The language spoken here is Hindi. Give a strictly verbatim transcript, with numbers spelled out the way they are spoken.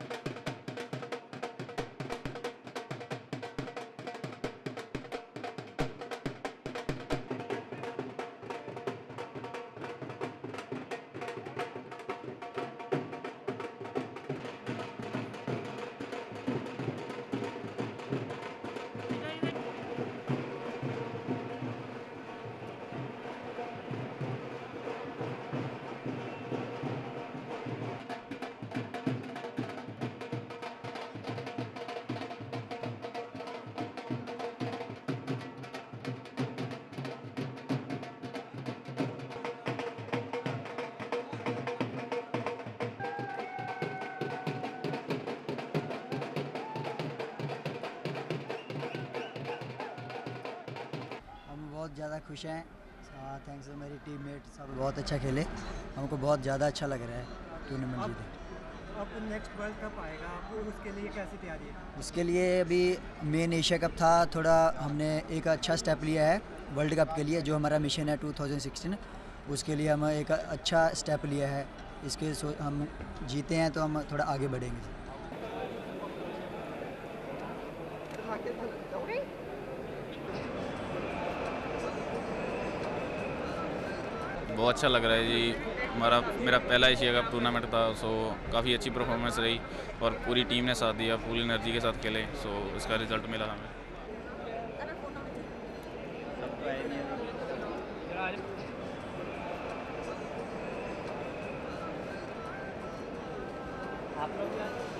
बहुत ज़्यादा खुश हैं। थैंक्स टू मेरी टीममेट, सब बहुत अच्छा खेले, हमको बहुत ज़्यादा अच्छा लग रहा है टूर्नामेंट जीते। अब नेक्स्ट वर्ल्ड कप आएगा, आप उसके लिए कैसी तैयारी है? उसके लिए अभी मेन एशिया कप था, थोड़ा हमने एक अच्छा स्टेप लिया है वर्ल्ड कप के लिए, जो हमारा मिशन है टू थाउजेंड सिक्सटीन, उसके लिए हम एक अच्छा स्टेप लिया है। इसके हम जीते हैं तो हम थोड़ा आगे बढ़ेंगे। बहुत अच्छा लग रहा है जी। हमारा मेरा पहला एशिया कप टूर्नामेंट था, सो काफ़ी अच्छी परफॉर्मेंस रही और पूरी टीम ने साथ दिया, पूरी एनर्जी के साथ खेले, सो इसका रिजल्ट मिला हमें। आप लोग